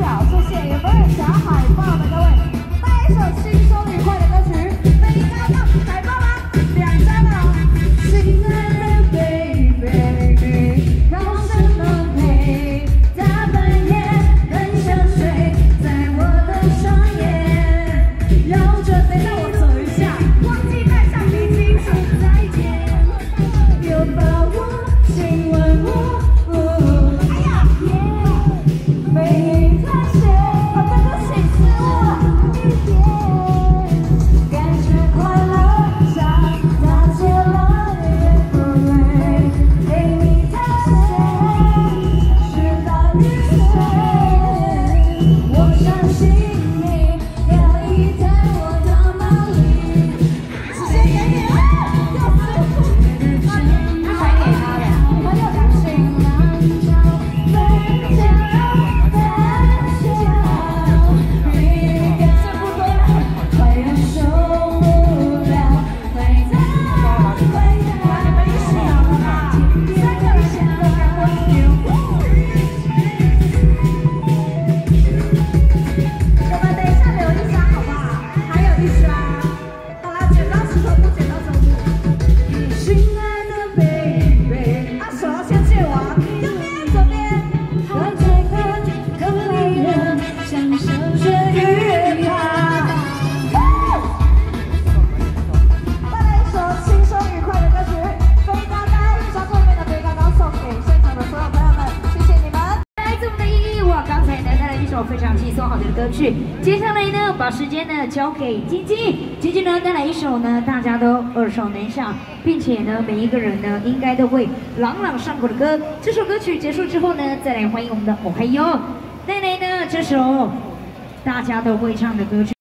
票，谢谢。有没有人想要海报的各位？带一首轻松愉快的歌曲，每一张要海报吗？2张哦。亲爱的 baby， 靠什么陪？大半夜很想睡，在我的双眼，绕着你。让我走一下，忘记带橡皮筋，说再见，有把握，亲吻我。 非常轻松好听的歌曲，接下来呢，把时间呢交给晶晶，晶晶呢带来一首呢大家都耳熟能详，并且呢每一个人呢应该都会朗朗上口的歌。这首歌曲结束之后呢，再来欢迎我们的哦嗨哟，带来呢这首大家都会唱的歌曲。